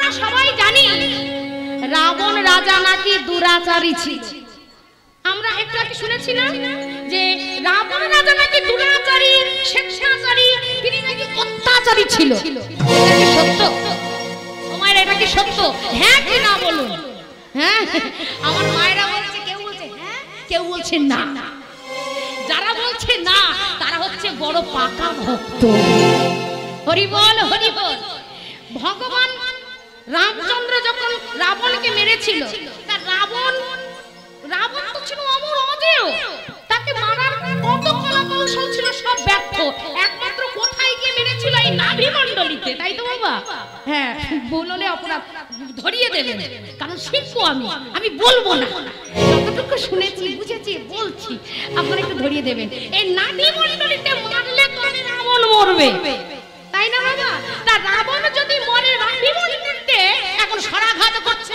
সবাই জানি রাবণ রাজা নাকি দুরাচারী ছিল। আমরা একটু আগে শুনেছি না যে রাবণ রাজা নাকি দুরাচারী, স্বেচ্ছাচারী, তিনি নাকি অত্যাচারী ছিল। এটা কি সত্য? তোমার এটা কি সত্য? হ্যাঁ কি না বলুন? হ্যাঁ, আমার মায়েরা বলছে, কেউ বলছে হ্যাঁ, কেউ বলছে না। যারা বলছে না তারা হচ্ছে বড় পাকা ভক্ত। হরি বল, হরি বল। ভগবান রামচন্দ্র যখন রাবণকে মেরেছিল, তা রাবণ তো ছিল অমর অজেয়, তাকে মারার কত কলাকৌশল ছিল সব ব্যর্থ। একমাত্র কোথায় গিয়ে মেরেছিল? এই নাভি মণ্ডলীতে, তাই তো বাবা? হ্যাঁ, বললে অপরাধ ধরিয়ে দেবেন, কারণ শিখবো আমি বলবো না, যতটুকু শুনেছি বুঝেছি বলছি, আপনারা একটু ধরিয়ে দেবেন। এই নাভি মণ্ডলীতে মারলে তবে রাবণ মরবে, তাই না বাবা? তা রাবণ যদি মরে নাভি মণ্ডলীতে, এখন সরাঘাত করছে।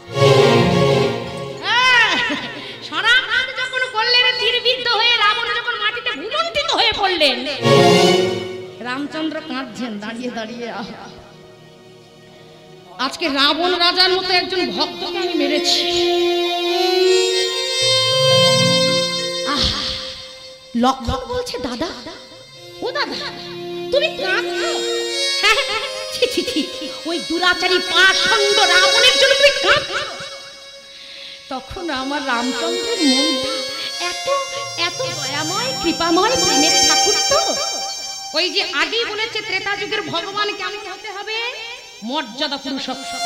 সরাঘাত যখন করলেন, তীরবিদ্ধ হয়ে রাবণ যখন মাটিতে ভূমণ্ডিত হয়ে পড়লেন, রামচন্দ্র কাঁদছেন দাঁড়িয়ে দাঁড়িয়ে। আজকে রাবণ রাজার মতো একজন ভক্তকে আমি মেরেছি। লক্ষণ বলছে, দাদা, ও দাদা, তুমি কাঁদছো? ওই দুরাচারী পাষণ্ড রাবণের জন্য তুমি কাঁদছো? তখন আমার রামচন্দ্রের মনটা এত এত দয়াময়, কৃপাময়, প্রেমের ঠাকুর। তো ওই যে আগেই বলেছে, ত্রেতা যুগের ভগবান কেমন হতে হবে? মর্যাদা পুরুষোত্তম,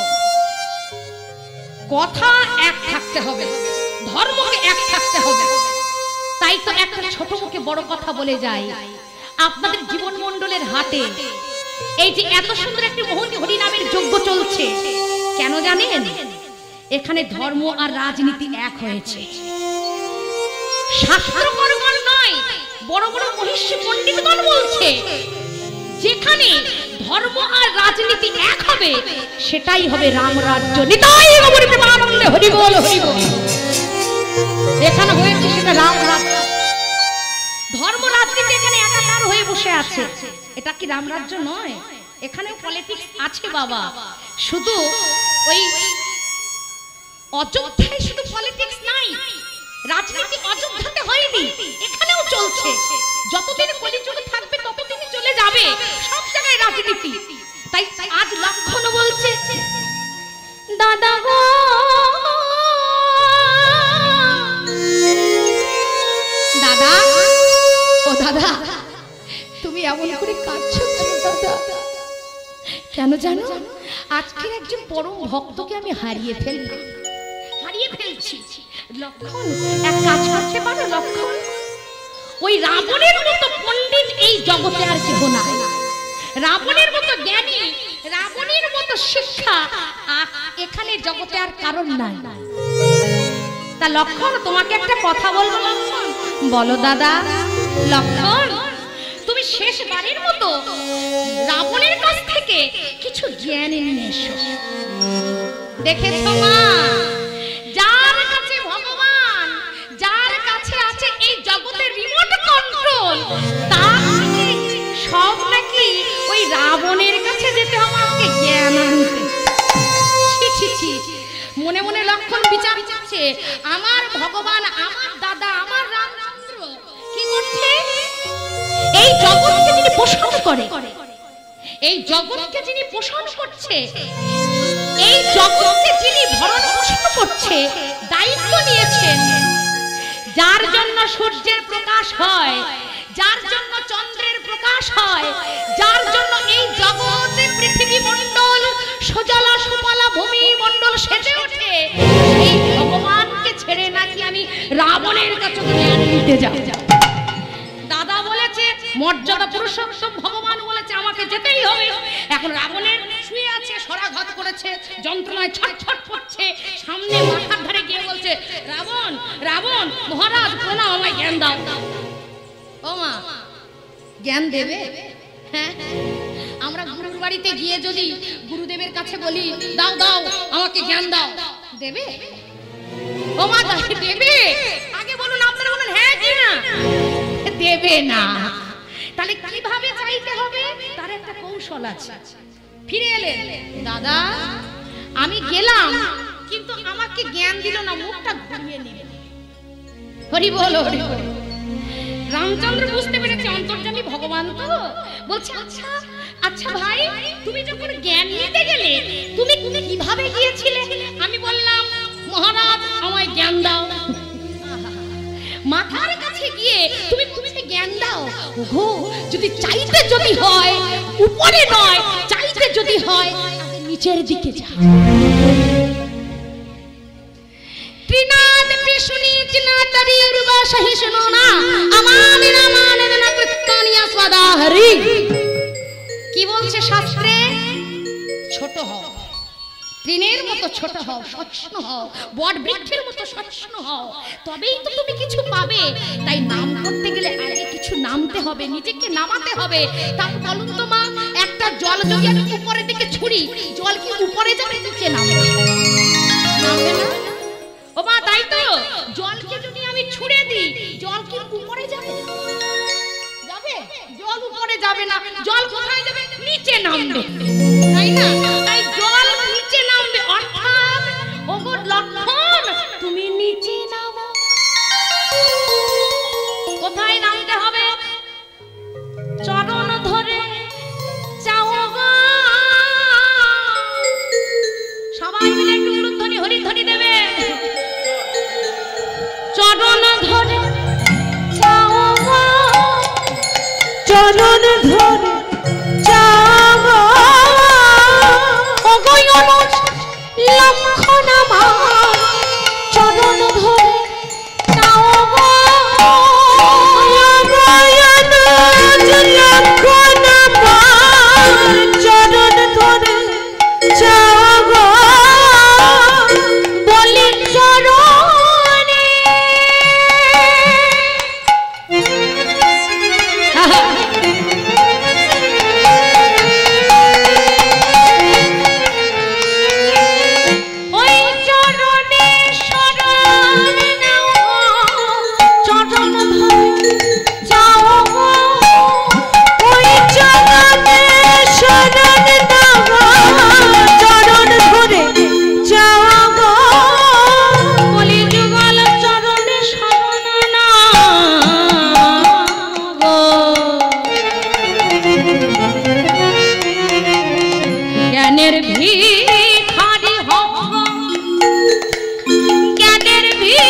কথা এক থাকতে হবে, ধর্মকে এক থাকতে হবে। তাই তো একটা ছোট মুখে বড় কথা বলে যায়। আপনাদের জীবন মণ্ডলের হাটে এই যে এত সুন্দর একটি মোহনী হরিনামের যজ্ঞ চলছে, কেন জানেন? এখানে ধর্ম আর রাজনীতি এক হয়েছে। শাস্ত্রকর্মণ নয়, বড় বড় মহিষী পণ্ডিতগণ বলছে, যেখানে ধর্ম আর রাজনীতি এক হবে সেটাই হবে রামরাজ্য। নিতাই গৌর প্রেমানন্দে হরি বল, হরি বল। এখানে হয়েছে সেটা রামরাজ্য। ধর্ম রাজনীতি এখানে একাকার হয়ে বসে আছে, এটা কি রামরাজ্য নয়? এখানেও পলিটিক্স আছে বাবা। শুধু ওই অযোধ্যায় শুধু পলিটিক্স নাই, রাজনীতি অযোধ্যাতে হয়নি, এখানেও চলছে। যতদিন কলিযুগ থাকবে ততদিনই চলে যাবে, সব জায়গায় রাজনীতি। তাই আজ লক্ষণ বলছে, দাদা গো, দাদা, ও দাদা, তুমি এমন করে কাঁদছো কেন দাদা? কেন জানো? আজকের একজন পরম ভক্তকে আমি হারিয়ে ফেলছি। লক্ষণ, এক কাজ করতে পারো লক্ষণ? ওই রাবণের মতো পণ্ডিত এই জগতে আর কেউ নাই, রাবণের মতো জ্ঞানী, রাবণের মতো শিক্ষা এখানে জগতে আর কারণ নাই। তা লক্ষণ, তোমাকে একটা কথা বলবো লক্ষণ। বলো দাদা। লক্ষণ, তুমি শেষবারের মতো রাবণের কাছ থেকে কিছু জ্ঞান নিয়ে এসো। দেখেছো মা, যার কাছে ভগবান, যার কাছে আছে এই জগতের রিমোট কন্ট্রোল, তার সব নাকি ওই রাবণের কাছে যেতে হবে আমাকে জ্ঞান আনতে। মনে মনে লক্ষণ বিচার করছে, আমার ভগবান, আমার দাদা, আমার রামচন্দ্র কি করছে? এই জগৎকে যিনি পোষণ করে, এই জগৎকে যিনি পোষণ করছে, এই জগৎকে যিনি ভরণ পোষণ করছে, দায়িত্ব নিয়েছেন, যার জন্য সূর্যের প্রকাশ হয়, যার জন্য চন্দ্রের প্রকাশ হয়, যার জন্য এই জগতে পৃথিবী মণ্ডল সুজলা সুফলা ভূমি মণ্ডল সেজে ওঠে, এই ভগবানকে ছেড়ে নাকি আমি রাবণের কাছে জ্ঞান নিতে যাব। দাদা বলেছে মর্যাদা পুরুষোত্তম ভগবান বলেছে আমাকে যেতেই হবে। এখন রাবণের শুয়ে আছে, সরাঘাত করেছে, যন্ত্রণায় ছটছট করছে, সামনে মাথার ধারে গিয়ে বলছে, রাবণ, রাবণ মহারাজ প্রণাম, আমায় জ্ঞান দাও। ও মা, জ্ঞান দেবে? হ্যাঁ, আমরা গুরুর বাড়িতে গিয়ে যদি গুরুদেবের কাছে বলি, দাও দাও আমাকে জ্ঞান দাও, দেবে? ও মা, দেবে? আগে বলুন, আপনারা বলুন হ্যাঁ কি না? দেবে না। তাহলে কিভাবে চাইতে হবে? তার একটা কৌশল আছে। ফিরে এলেন, দাদা আমি গেলাম কিন্তু আমাকে জ্ঞান দিল না, মুখটা ঘুরিয়ে নিল। হরি বল হরি বল। রামচন্দ্র বুঝতে পেরেছে অন্তর্যামী ভগবান তো, বলছে আচ্ছা আচ্ছা ভাই, তুমি যখন জ্ঞান নিতে গেলে তুমি কিভাবে গিয়েছিলে? আমি বললাম মহারাজ আমায় জ্ঞান দাও। মাথার কাছে গিয়ে তুমি জ্ঞান দাও। ওগো, যদি চাইতে যদি হয় উপরে নয়, চাইতে যদি হয় নিচের দিকে যা। ত্রিনাদ কৃষ্ণী চিনাতরি রূপা সহিষ্ণু না আমাদের আমাদের না কৃত্তানিয়া সদা হরি। কি বলছে শাস্ত্রে? ছোট হও, তৃণের মতো ছোট হও, সহিষ্ণু হও, বট বৃক্ষের মতো সহিষ্ণু হও, তবেই তো তুমি কিছু পাবে। তাই নাম করতে গেলে আগে কিছু নামতে হবে, নিজেকে নামাতে হবে। তারপর বলুন তো মা, একটা জল যদি আমি উপরের দিকে ছুড়ি, জল কি উপরে যাবে নিচে নামবে? নামবে না ও মা, তাই তো জলকে যদি আমি ছুড়ে দিই, জল কি উপরে যাবে? যাবে? জল উপরে যাবে না, জল কোথায় যাবে? নিচে নামবে, তাই না? তাই জল নিচে নামবে, অর্থাৎ ওগো লক্ষণ তুমি নিচে নামো। কোথায় নামতে হবে? চরণ ধরে চাও গো। সবাই মিলে একটু উলুধ্বনি হরিধ্বনি দেবে। চরণ ধরে চাও গো, চরণ ধরে চাও গো, ওগো অনুজ লক্ষণ আমার চরণ ধরে চাও গো, ওগো অনুজ লক্ষণ আমার চরণ ধরে চাও গো, বলি চরণে। ওই চরণে শরণ নাও, চরণ ধরে যাও গো, ওই চরণে শরণ নাও, চরণ ধরে যাও গো, বলি যুগল চরণে শরণ নাও গো। জ্ঞানের ভিখারি হও গো, জ্ঞানের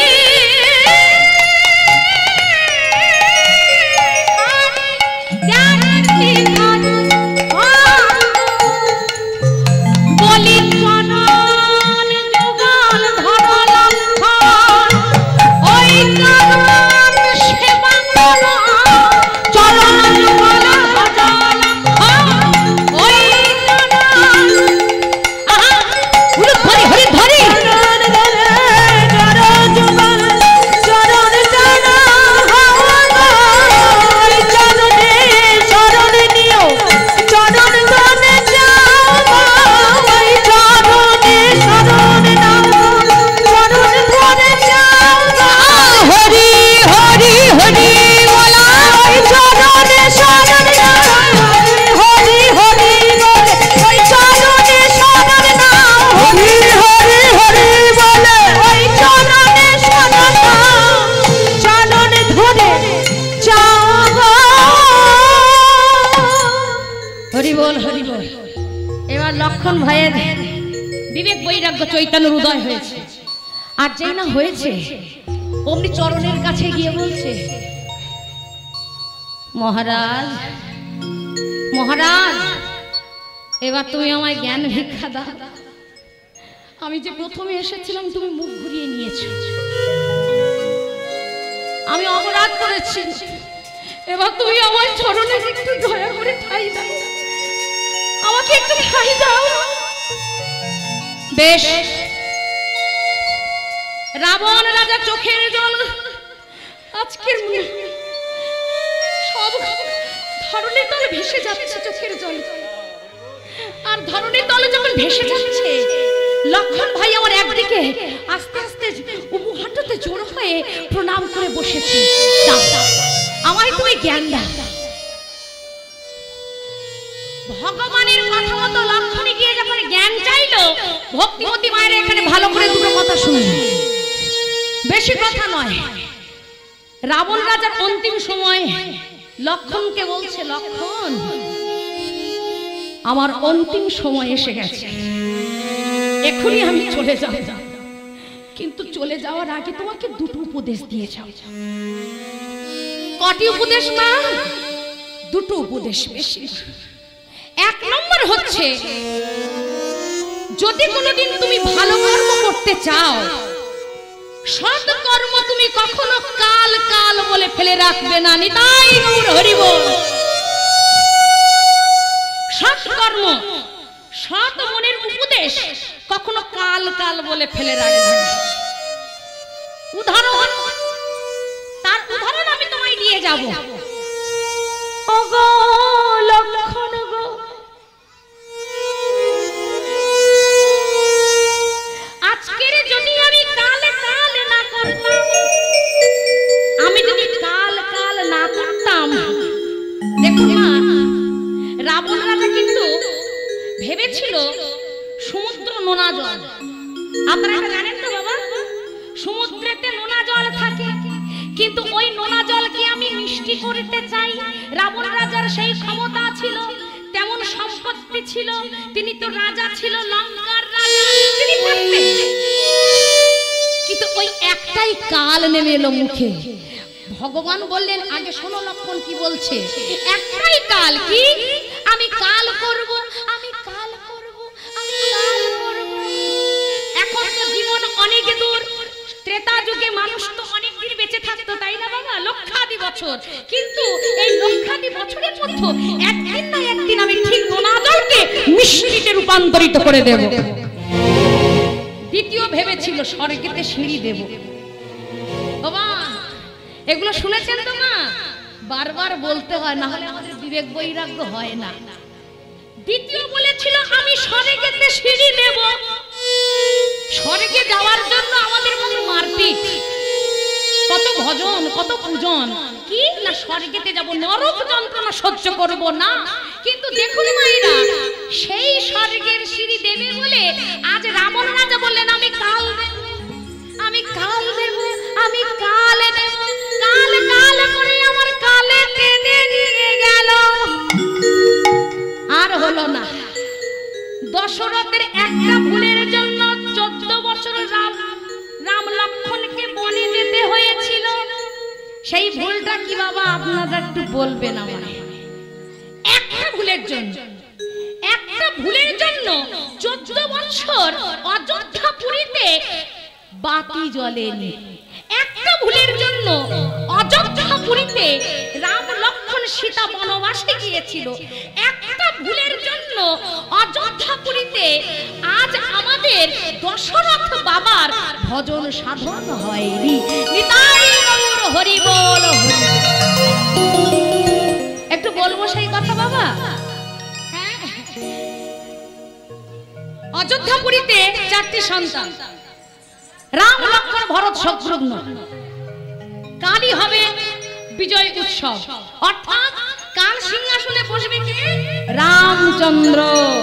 জ্ঞানের ভিখারি বলি চরণ যুগল ধর লক্ষণ, ওই চরণ সেবা কর, চরণ যুগল ধর লক্ষণ, ওই চরণ উলুধ্বনি হরিধ্বনি। চরণ যুগল চরণ জানা ওই চরণে শরণ নিও, চরণ ধরে যাও, ওই চরণে শরণ নাও, চরণ ধরে যাও, হরি হরি হরি বলা, ওই চরণে শরণ নাও, হরি হরি বলে, ওই চরণে শরণ নাও, হরি হরি হরি বলে, ওই চরণে শরণ নাও, চরণ ধরে যাও গো। হরি বল হরি বল। এবার লক্ষণ ভাইয়ের বিবেক বৈরাগ্য চৈতন্যের উদয় হয়েছে। আর যেই না হয়েছে অমনি চরণের কাছে গিয়ে বলছে, মহারাজ মহারাজ, এবার তুমি আমায় জ্ঞান ভিক্ষা দাও। আমি যে প্রথমে এসেছিলাম তুমি মুখ ঘুরিয়ে নিয়েছো, আমি অপরাধ করেছি, এবার তুমি আমার চরণে একটু দয়া করে ঠাঁই দাও, আমাকে একটু ঠাঁই দাও। বেশ। রাবণ রাজা চোখের জল আজকের সব ধরনের তলে ভেসে যাচ্ছে, চোখের জল। আর ধরনের তলে যখন ভেসে যাচ্ছে, লক্ষণ ভাই আমার একদিকে আস্তে আস্তে হাঁটুতে জোর হয়ে প্রণাম করে বসেছে। আমায় তুমি জ্ঞান দাও। ভগবানের কথা মতো লক্ষণে গিয়ে যখন জ্ঞান চাইলো, ভক্তি বেশি কথা নয়, রাবণ রাজার অন্তিম সময় লক্ষণকে বলছে, লক্ষণ আমার অন্তিম সময় এসে গেছে, এখনই আমি চলে যাব, কিন্তু চলে যাওয়ার আগে তোমাকে দুটো উপদেশ দিয়ে যাও। কটি উপদেশ মা? দুটো উপদেশ বেশি। এক নম্বর হচ্ছে, যদি কোনোদিন তুমি ভালো কর্ম করতে চাও, সৎ কর্ম তুমি কখনো কাল কাল বলে ফেলে রাখবে না। নিতাই গৌর হরি বল। সৎ কর্ম, সৎ মনের উপদেশ কখনো কাল কাল বলে ফেলে রাখবে না। উদাহরণ, তার উদাহরণ আমি তোমায় দিয়ে যাব। ওগো লক্ষণ গো, আজকের যদি আমি কাল কাল না করতাম, আমি যদি কাল কাল না করতাম, দেখুন মা, রাবণ রাজা কিন্তু ভেবেছিল সমুদ্র নোনা জল। আপনারা এটা জানেন তো বাবা, সমুদ্রেতে নোনা জল থাকে, কিন্তু ওই নোনা জলকে আমি মিষ্টি করতে চাই। রাবণ রাজার সেই ক্ষমতা ছিল, তেমন সম্পত্তি ছিল, তিনি তো রাজা ছিল, লঙ্কার রাজা তিনি পারতেন। কিন্তু ওই একটাই কাল নেমে এলো মুখে। ভগবান বললেন, আগে শোনো লক্ষণ কি বলছে, একটাই কাল, কি? আমি কাল করব, আমি কাল করব, আমি কাল করব। এখন তো জীবন অনেক দূর, ত্রেতা যুগে মানুষ তো অনেক দিন বেঁচে থাকতো, তাই না বাবা? লক্ষাদি বছর। কিন্তু এই লক্ষাদি বছরের মধ্যে একদিন না একদিন আমি ঠিক নোনা জলকে মিষ্টিতে রূপান্তরিত করে দেব। দ্বিতীয় ভেবেছিল স্বর্গেতে সিঁড়ি দেব। বাবা এগুলো শুনেছেন তো মা? বারবার বলতে হয়, না হলে আমাদের বিবেক বৈরাগ্য হয় না। দ্বিতীয় বলেছিল আমি স্বর্গেতে সিঁড়ি দেব। স্বর্গে যাওয়ার জন্য আমাদের মতো মারপিট, কত ভজন, কত পূজন, কি না স্বর্গেতে যাব, নরক যন্ত্রণা সহ্য করব না। কিন্তু দেখুন মায়েরা, সেই স্বর্গের সিঁড়ি দেবে বলে আজ রাবণ রাজা বললেন, আমি কাল দেব, আমি কাল দেব, আমি কাল দেব। কাল কাল করে আমার কালে টেনে নিয়ে গেল, আর হলো না। দশরথের একটা ভুলের জন্য 14 বছর রাম লক্ষণকে বনে যেতে হয়েছিল। সেই ভুলটা কি বাবা আপনারা একটু বলবেন আমায়? একটা ভুলের জন্য, একটা ভুলের জন্য 14 বছর অযোধ্যাপুরীতে বাতি জ্বলেনি। একটা ভুলের জন্য অযোধ্যাপুরীতে রাম লক্ষণ সীতা বনবাসে গিয়েছিল। একটা ভুলের জন্য অযোধ্যাপুরীতে আজ আমাদের দশরথ বাবার ভজন সাধন হয়নি। নিতাই গৌর হরি বল। একটু বলবো সেই কথা বাবা। অযোধ্যাপুরীতে 4টি সন্তান, রাম লক্ষণ ভরত শত্রুঘ্ন। কালই হবে বিজয় উৎসব, অর্থাৎ কাল সিংহাসনে বসবে কে? রামচন্দ্র।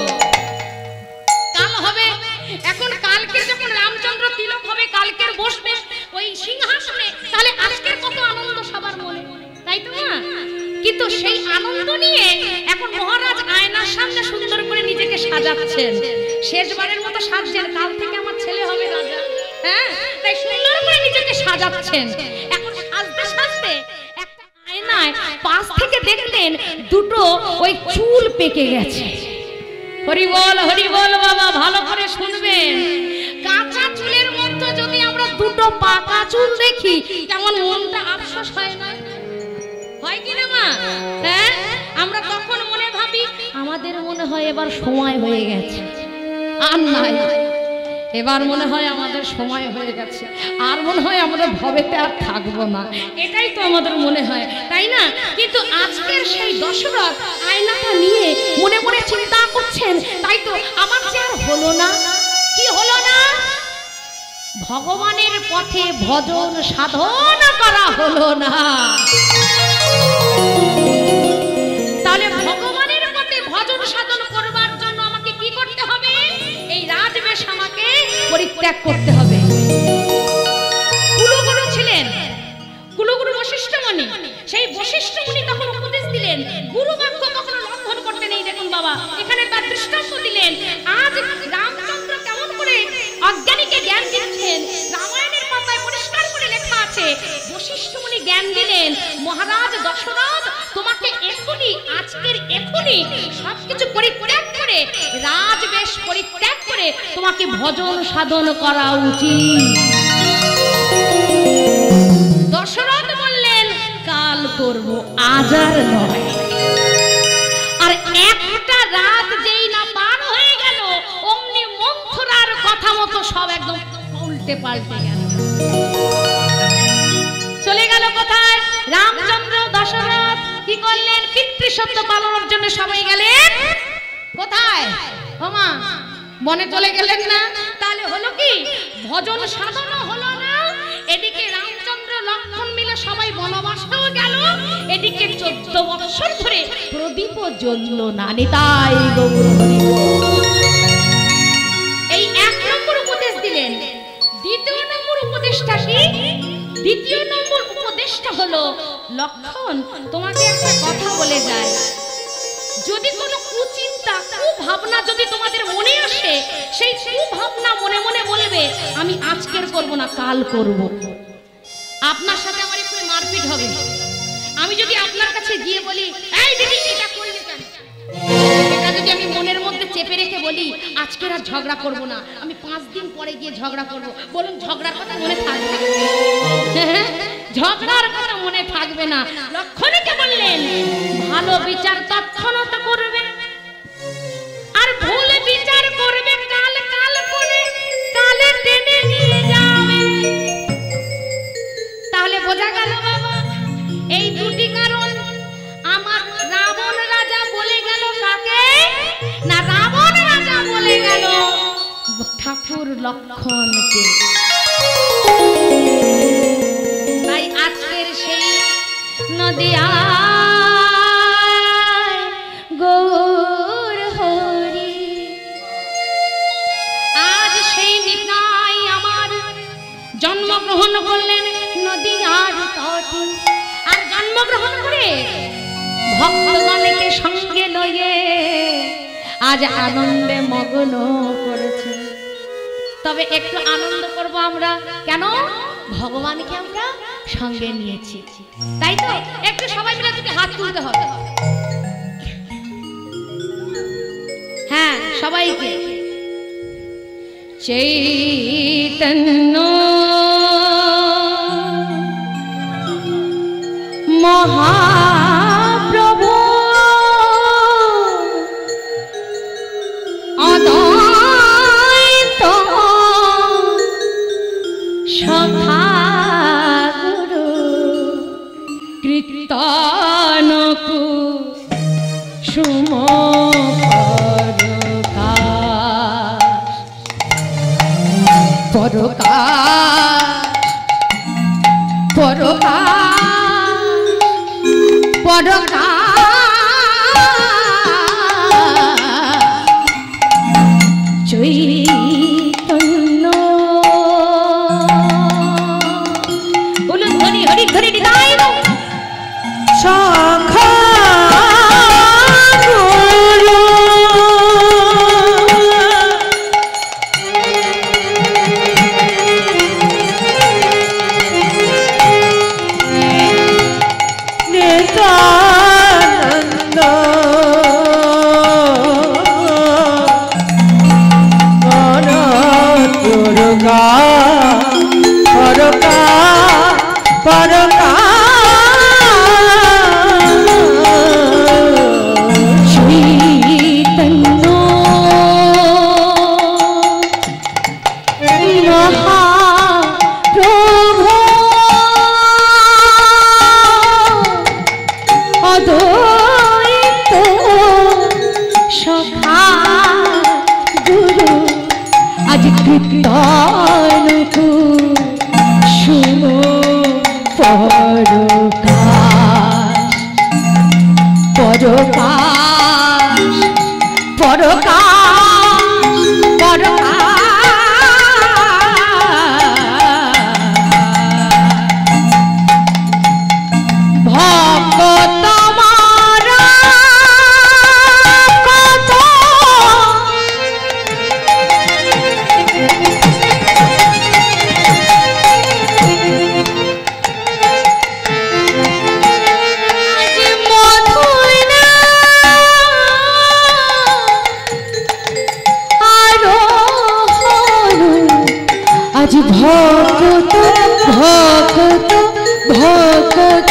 কাল হবে, এখন কালকে যখন রামচন্দ্র তিলক হবে, কালকের বসবে ওই সিংহাসনে, তাহলে আজকের কত আনন্দ সবার মনে, তাই তো না? কিন্তু সেই আনন্দ নিয়ে এখন মহারাজ আয়নার সামনে সুন্দর করে নিজেকে সাজাচ্ছেন। শেষবারের মতো সাজছেন, কাল থেকে আমার ছেলে হবে রাজা, হ্যাঁ, তাই সুন্দর করে নিজেকে সাজাচ্ছেন। এখন সাজতে সাজতে একটা আয়নায় পাশ থেকে দেখলেন দুটো ওই চুল পেকে গেছে। হরি বল বাবা, ভালো করে শুনবেন। কাঁচা চুলের মধ্যে যদি আমরা দুটো পাকা চুল দেখি, কেমন মনটা আফসোস হয় না? হয় কি না মা? হ্যাঁ, আমরা তখন মনে ভাবি, আমাদের মনে হয় এবার সময় হয়ে গেছে, আর নাই, এবার মনে হয় আমাদের সময় হয়ে গেছে, আর মনে হয় আমরা ভবেতে আর থাকবো না, এটাই তো আমাদের মনে হয়, তাই না? কিন্তু আজকের সেই দশরথ আয়নাটা নিয়ে মনে মনে চিন্তা করছেন, তাই তো আমার যে আর হলো না। কি হলো না? ভগবানের পথে ভজন সাধন করা হলো না। তাহলে ভগবানের পথে ভজন সাধন করবার জন্য আমাকে কি করতে হবে? এই রাজবেশ আমাকে পরিত্যাগ করতে হবে। কুলগুরু গুরু বাক্য কখনো লঙ্ঘন করতে নেই। দেখুন বাবা এখানে তার দৃষ্টান্ত দিলেন। আজ রামচন্দ্র কেমন করে অজ্ঞানীকে জ্ঞান দিচ্ছেন, রামায়ণের পাতায় পরিষ্কার করে লেখা আছে। বশিষ্ঠ মুনি জ্ঞান দিলেন, মহারাজ দশরথ তোমাকে এখনই, আজকের এখনই সবকিছু পরিত্যাগ করে, রাজবেশ পরিত্যাগ করে তোমাকে ভজন সাধন করা উচিত। দশরথ বললেন কাল করব, আজ আর নয়। আর একটা রাত যেই না পার হয়ে গেল, অমনি মন্থরার কথা মতো সব একদম উল্টে পাল্টে গেল। চলে গেল কোথায়? রামচন্দ্র দশরথ কি করলেন? পিতৃসত্য পালনের জন্য সবাই গেলেন কোথায়? ওমা বনে চলে গেলেন না? তাহলে হলো কি? ভজন সাধন হলো না। এদিকে রামচন্দ্র লক্ষ্মণ মিলে সবাই বনবাসেও গেল, এদিকে 14 বছর ধরে প্রদীপ জ্বলল না। নিতাই গৌর হরি। এই 1 নম্বর উপদেশ দিলেন। দ্বিতীয় নম্বর উপদেশটা কি? দ্বিতীয় নম্বর উপদেশটা হলো, লক্ষণ তোমাকে একটা কথা বলে যায়, যদি কোনো কুচিন্তা কুভাবনা যদি তোমাদের মনে আসে, সেই কুভাবনা মনে মনে বলবে আমি আজকের করব না, কাল করব। আপনার সাথে আমার একটু মারপিট হবে। আমি যদি আপনার কাছে গিয়ে বলি এই দিদি এটা করলে কেন, এটা যদি আমি মনের মধ্যে চেপে রেখে বলি আজকের আর ঝগড়া করব না, আমি 5 দিন পরে গিয়ে ঝগড়া করব, বলুন ঝগড়ার কথা মনে থাকবে? ঝগড়ার কথা মনে থাকবে না। লক্ষণকে বললেন ভালো বিচার তৎক্ষণাৎ করবে, আর ভুল বিচার করবে কাল কাল করে, কালে টেনে নিয়ে যাবে। তাহলে বোঝা গেল বাবা এই দুটি কারণ। আমার রাবণ রাজা বলে গেল কাকে না? রাবণ রাজা বলে গেল ঠাকুর লক্ষণকে। তাই আজকের সেই নদিয়ায় গৌর হরি, আজ সেই নিতাই আমার জন্মগ্রহণ করলেন নদিয়ার তটে। আর জন্মগ্রহণ করে ভক্তগণকে সঙ্গে লয়ে আজ আনন্দে মগ্ন করেছে। তবে একটু আনন্দ করব আমরা, কেন? ভগবানকে আমরা সঙ্গে নিয়েছি, তাই তো? একটু সবাই মিলে দুটি হাত তুলতে হবে। হ্যাঁ সবাইকে। চৈতন্য মহাপ্রভু অদ্বৈত সখা গুরু কীর্তনকু সুম পরকাশ পরকাশ পরকাশ চৈতন্য বলুন হরি হরি হরি নিতাই সখা গুরু ভক্ত তোমারা ভক্ত ভক্ত ভক্ত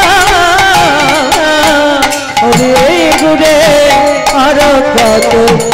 কত